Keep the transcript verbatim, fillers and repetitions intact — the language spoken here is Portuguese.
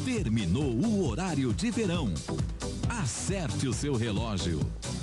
Terminou o horário de verão. Acerte o seu relógio.